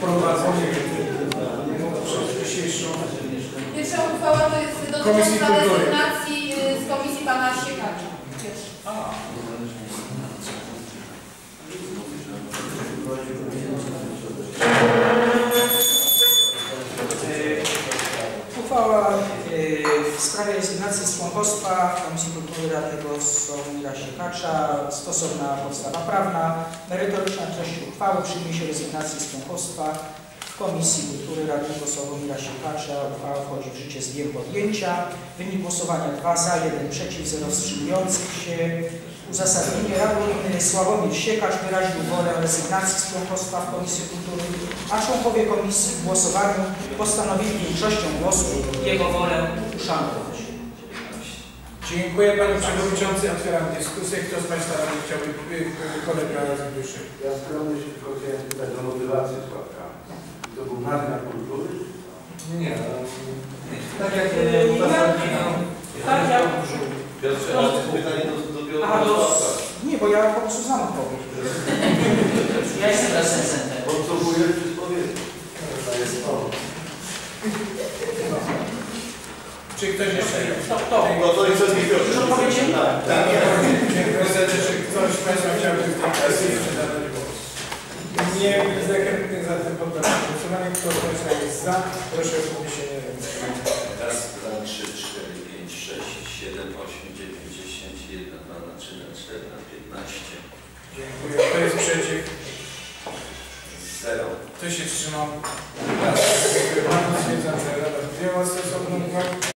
wprowadzenie przez dzisiejszą. Pierwsza uchwała to jest dotycząca rezygnacji z komisji pana Siekacza. Uchwała w sprawie rezygnacji z członkostwa Komisji Kultury radnego Sławomira Siekacza. Stosowna podstawa prawna. Merytoryczna treść uchwały: przyjmie się rezygnację z członkostwa w Komisji Kultury radnego Sławomira Siekacza. Uchwała wchodzi w życie z dniem podjęcia. Wynik głosowania: 2 za, 1 przeciw, 0 wstrzymujących się. Uzasadnienie: radny Sławomir Siekacz wyraził wolę rezygnacji z członkostwa w Komisji Kultury, a członkowie komisji w głosowaniu postanowili większością głosów jego wolę uszanować. Dziękuję Panie Przewodniczący. Otwieram dyskusję. Kto z Państwa chciałby kolega Zbyszy? Ja skromnie się tylko chciałem pytać o motywację Sławka. To był nadmiar kultury? Nie. Tak jak Pierwsze pytanie do Sławka. Nie, bo ja po prostu znam odpowiedź. Ja jestem recenzentem. Podsumujesz czy spowiedź? To jest to. Czy ktoś jeszcze? To. No to jest Dużo powiedzieli? Tak. Dziękuję serdecznie. Czy ktoś z Państwa chciałby w tej kwestii jeszcze zadać głos? Nie widzę chętnych, zatem poddam głosowanie. Kto z Państwa jest za? Proszę o podniesienie ręki. Raz, 2, 3, 4, 5, 6, 7, 8, 9, 10, 1, 2, 3, 4, 15. Dziękuję. Kto jest przeciw? 0. Kto się wstrzymał? Raz. Dziękuję bardzo. Stwierdzam, że Rada podjęła stosowną uchwałę.